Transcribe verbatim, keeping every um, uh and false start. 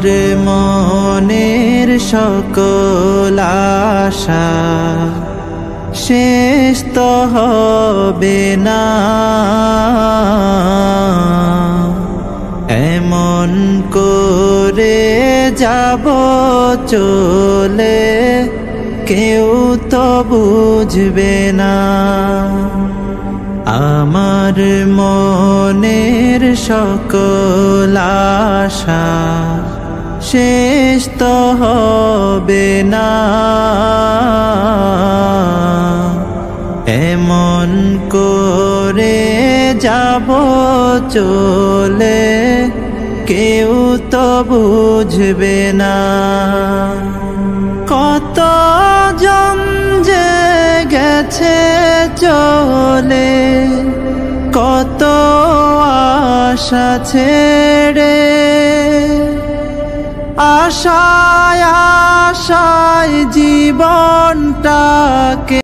মনের সকল আশা শেষ তো হবে না, এমন করে যাব চলে কেউ তো বুঝবে না। আমার মনের সকল আশা শেষ তো হবে না, এমন করে যাব চলে কেউ তো বুঝবে না। কত জন যে গেছে চলে, কত আশা ছেড়ে, আশায় আশায় জীবনটাকে